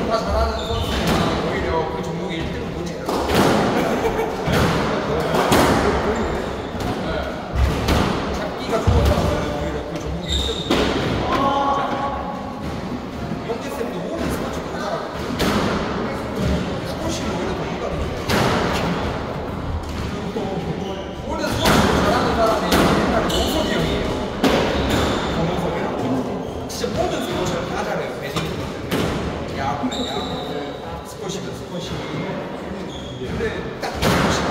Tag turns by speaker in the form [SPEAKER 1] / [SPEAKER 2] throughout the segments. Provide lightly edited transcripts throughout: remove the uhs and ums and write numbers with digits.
[SPEAKER 1] 다 잘하는 선수는 오히려 그 종목에 1등을 못해요. 잡기가 좋은 선수는 오히려 그 종목에 1등을 못해요. 영재쌤도 모든 스포츠 다 잘하고 스포츠는 오히려 더 못하는 거예요. 모든 스포츠 잘하는 사람이 옛날에 노석이 형이에요. 정우석이랑 진짜 모든 스포츠를 다 잘해요. 배드민턴, 야구는 야구, 스쿼시는 스쿼시. 근데 딱 스쿼시가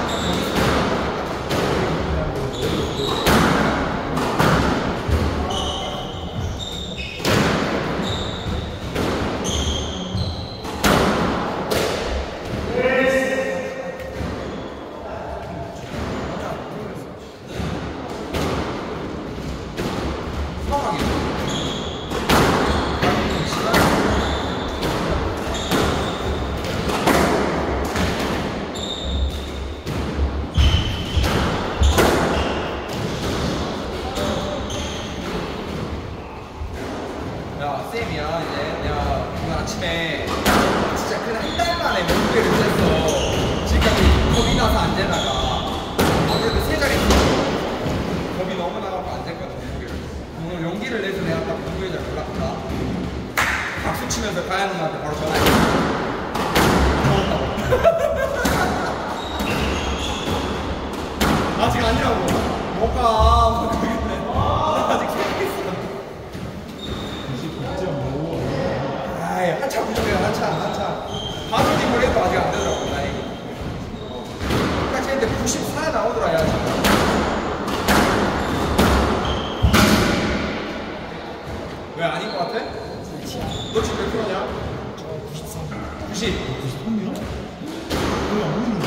[SPEAKER 1] 쌤이야 이제 내가 오늘 아침에 진짜 그냥 한 달 만에 몇 개를 뗐어. 지금까지 겁이 나서 안 되다가 아무래도 세 자리 겁이 너무 나가고 안 됐거든. 오늘 용기를 내서 내가 딱 공부에 잘 올랐다. 박수 치면서 가야 누나한테 바로 전화했어. 아직 아니라고. 못 가. 아직 계획했어. 한참 부족해요. 한참 바둑이 뭐래도 아직 안 되더라고. 다행히 까지 했는데 94 나오더라. 야 왜 아닌 것 같아? 너 지금 몇 킬로냐? 93 93이요? 거의 안 보이는데?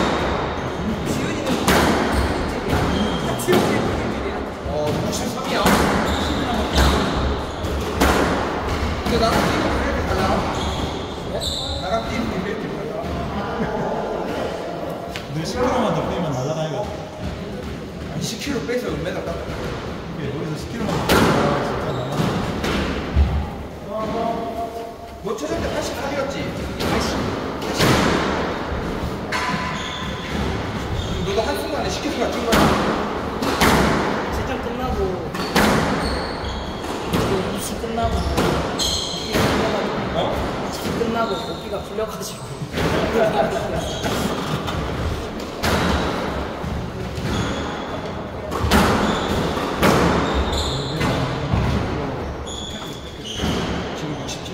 [SPEAKER 1] 지훈이는 93이야. 근데 나랑 뛰는 게 이렇게 달라? 나랑 뛰는 게 이렇게 달라?
[SPEAKER 2] 너 10kg만 더 빼면 날아다니거든.
[SPEAKER 1] 아니 10kg 빼서 은메달 땄다.
[SPEAKER 2] 여기서 10kg만 더 빼면 진짜 날아다니거든.
[SPEAKER 1] 너 최전 때 88이었지? 80. 너도 한순간에 10kg가 찐 거야?
[SPEAKER 3] 시즌 끝나고 입시 끝나고
[SPEAKER 1] 어?
[SPEAKER 3] 입시 끝나고 목기가 풀려가지고
[SPEAKER 1] 지금 67.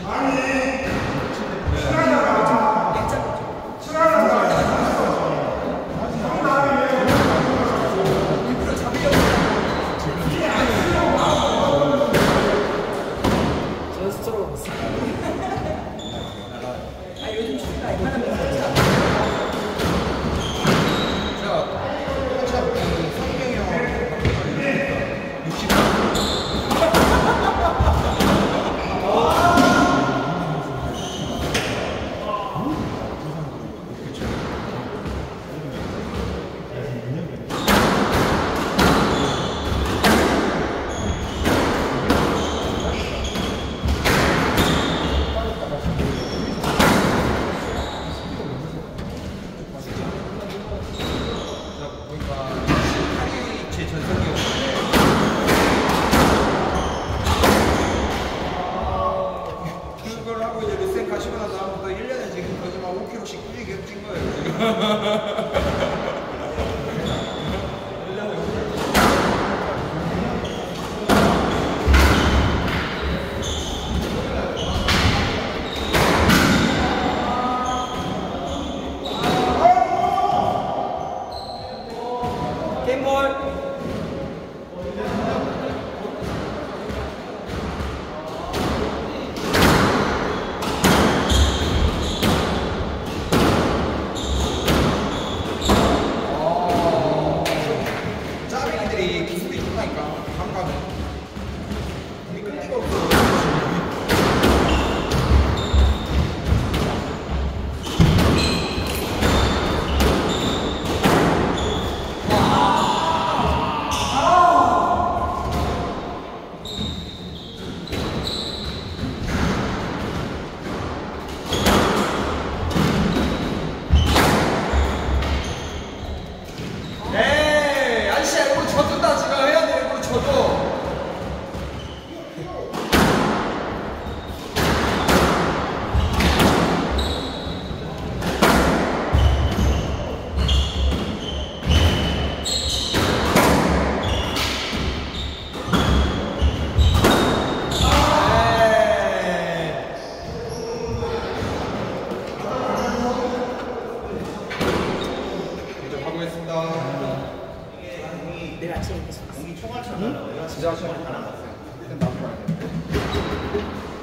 [SPEAKER 3] 내일 아침에 뺐어.
[SPEAKER 4] 공이 총알 쳤나?
[SPEAKER 1] 진짜 시간이 다 남았어요. 일단 나도 봐야 돼.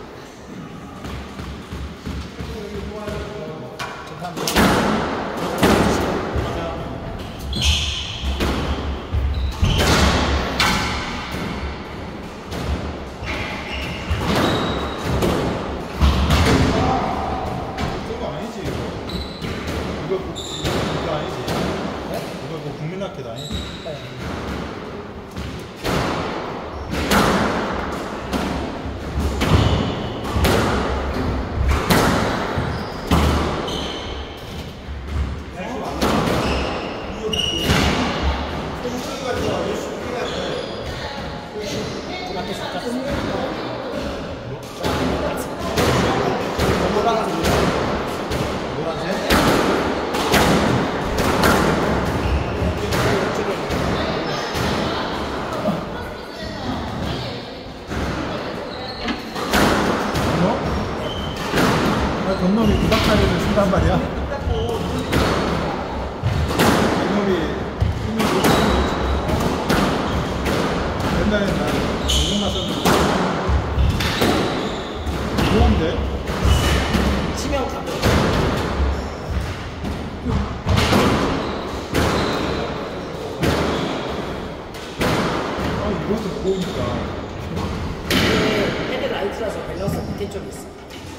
[SPEAKER 2] 그거 아니지 이거. 이거 아니지. 이거 뭐 국민학교 아니지. 건놈이 구닥다리를 쓴단 말이야? 건놈이 힘이 옛날에 나 공룡 났었는데 좋은데?
[SPEAKER 3] 치명 가면
[SPEAKER 2] 이것도 보니까
[SPEAKER 3] 이게 헤드라이트라서 밸런스 밑에 쪽에 있어.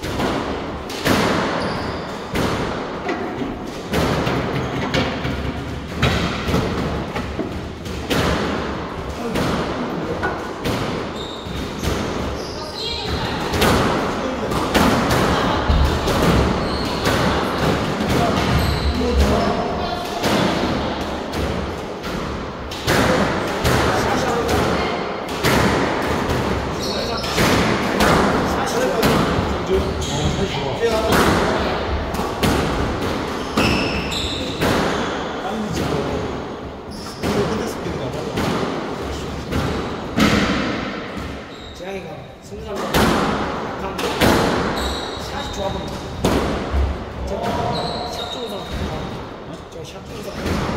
[SPEAKER 2] 빨리 지고 헤드스피드가 맞아.
[SPEAKER 3] 재앙이가 승부상과 약간 샷이 좋아 보인다. 샷 중에서 저샷 중에서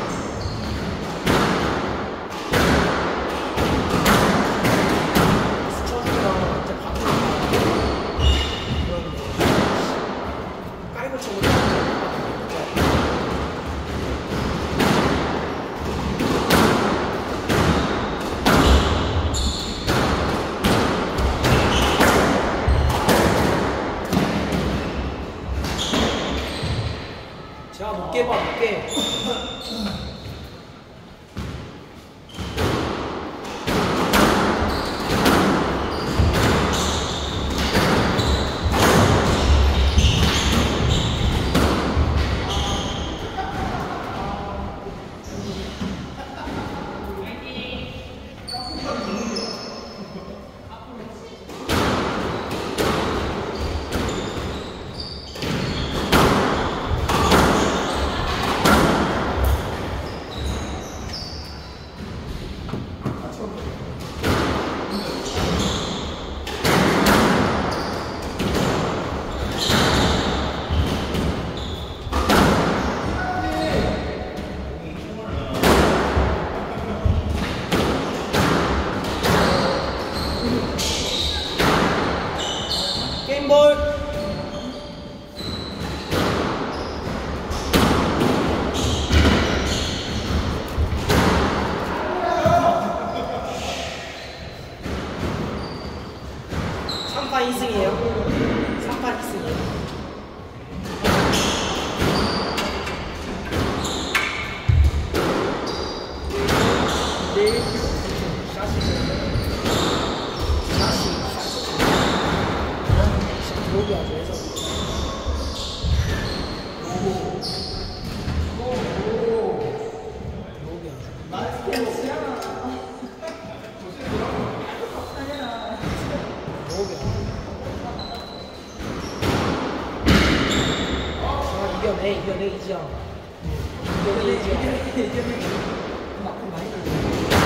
[SPEAKER 3] 스쳐주면 이제 바꾸니까 그런 깔고 치고 제가 높게 봐 높게. 게임볼. 삼판 2승이에요. 3판 2승이에요. 내일 샷이 들어오기 아주 해서 들어오기 아주 이겨내 이지영. 이겨내 이지영. 만큼 많이 들어.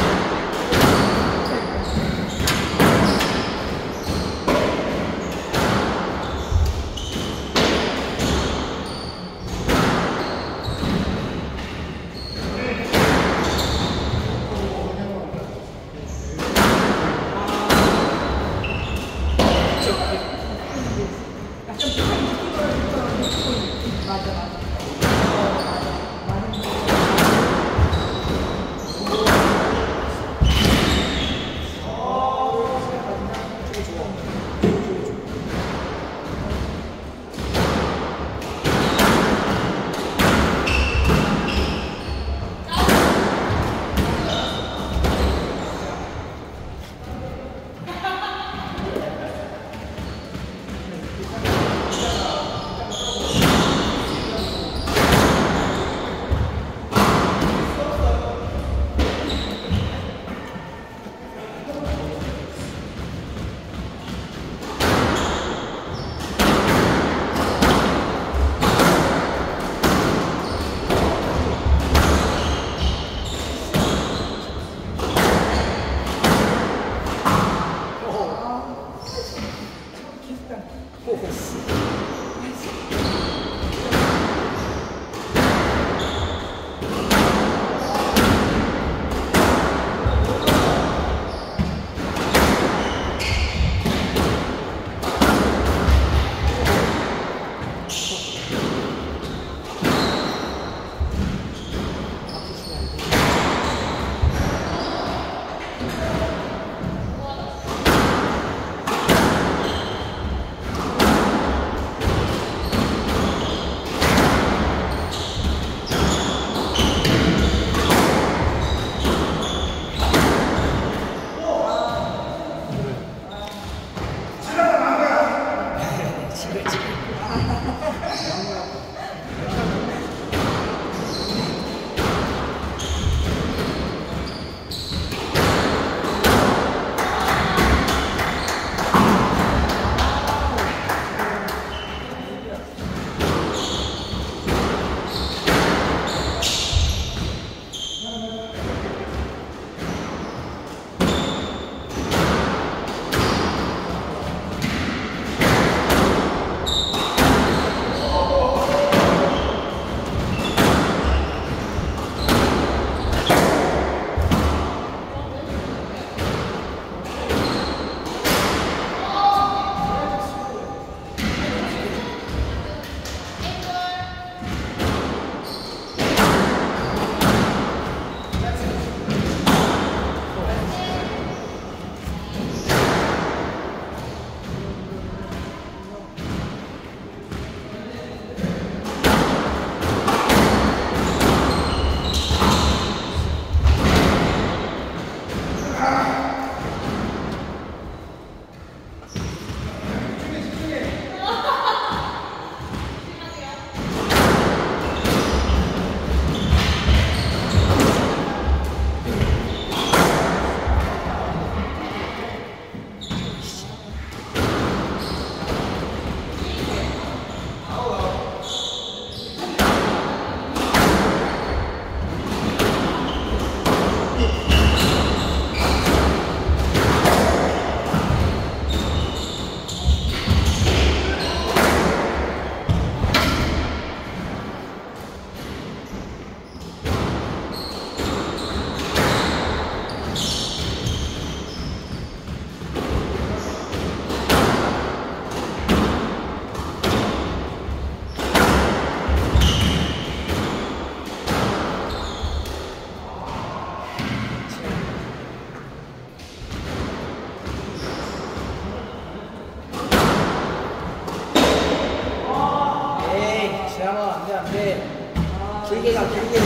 [SPEAKER 3] 길게 가, 길게.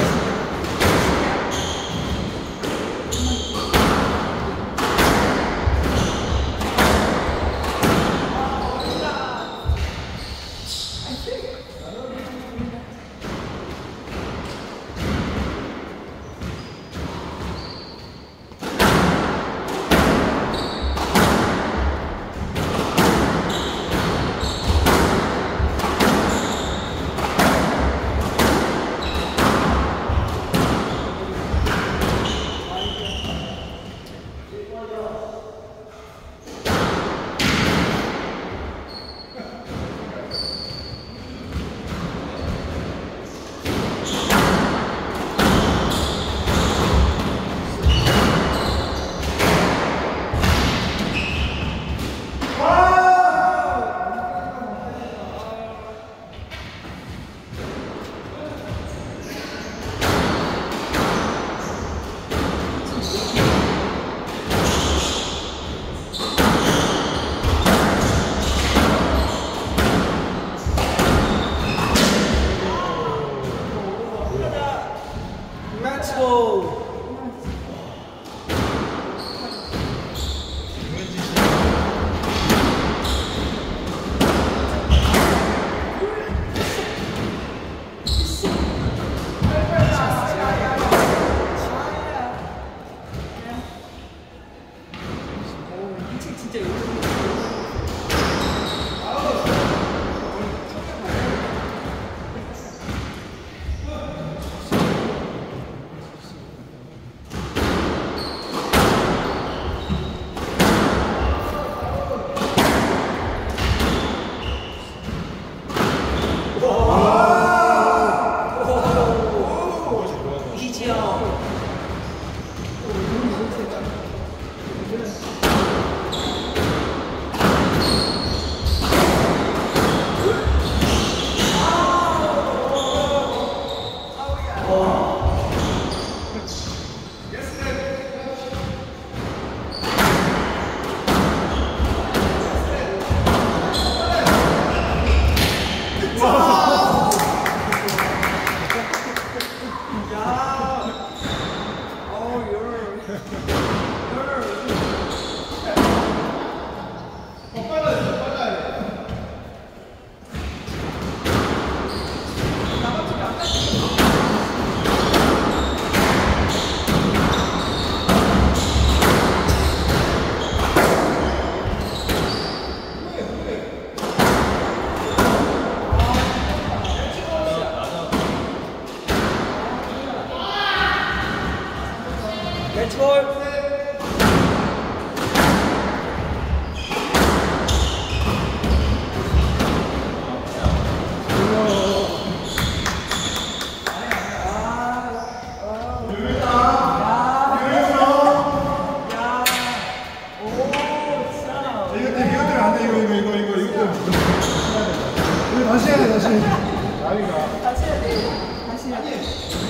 [SPEAKER 2] 다시 해야 돼, 다시. 나이가.
[SPEAKER 3] 다시 해야 돼. 다시 해야 돼.